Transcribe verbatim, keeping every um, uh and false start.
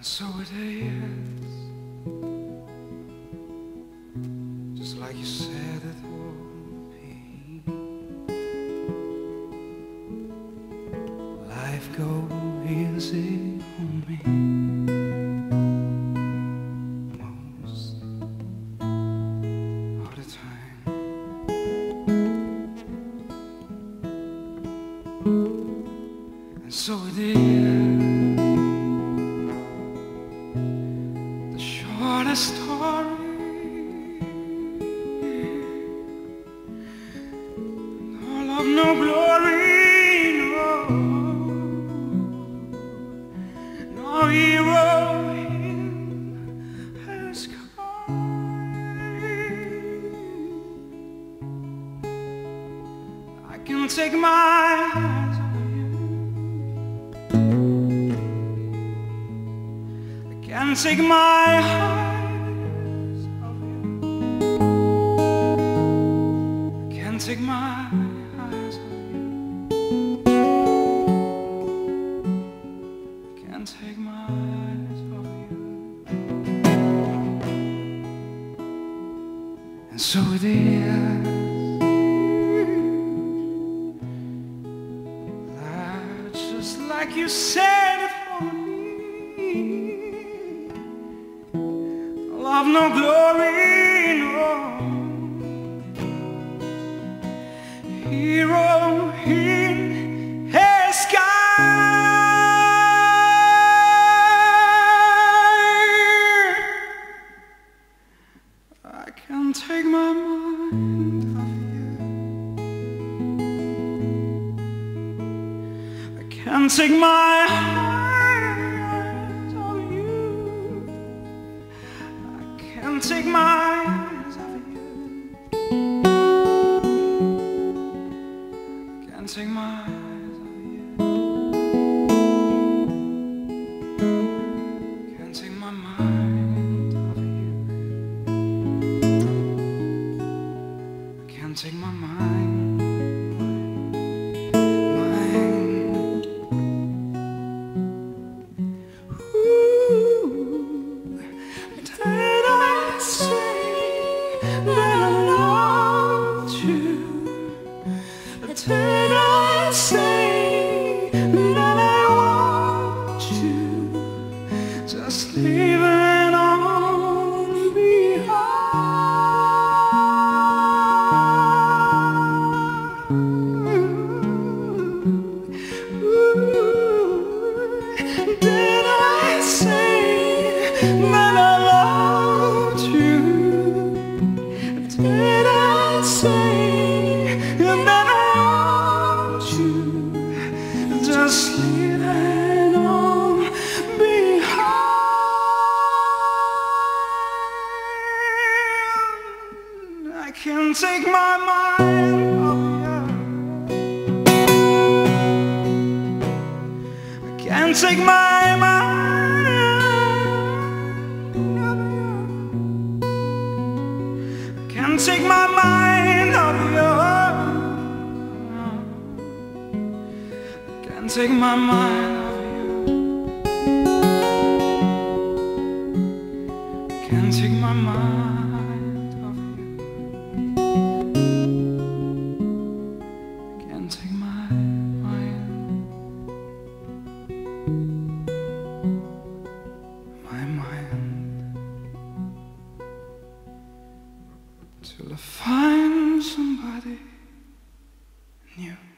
And so it is, just like you said it would be. Life goes easy on me most of the time. And so it is, the shortest story, no love, no glory, no, no hero in the sky. I can take my eyes on you, I can take my eyes off you, I can take my eyes off you, I can take my eyes off you. And so it is, that just like you said it would be. Love, no glory, no hero in the sky. I can't take my mind off you, I can't take my eyes off you, I can't take my eyes off you, I can't take my eyes off you, I can't take my mind off you, I can't take my mind, mind. Ooh, did I say that I loved you? Did I say that I want you? Just leave it on behind. Ooh, did I say that I loved you? Did I say that I want you? Just leave it on behind. I can't take my mind off you, I can't take my mind off you, I can't take my mind off you, I can't take my mind off you, I can't take my mind off you, I can't take my mind, my mind, till I find somebody new.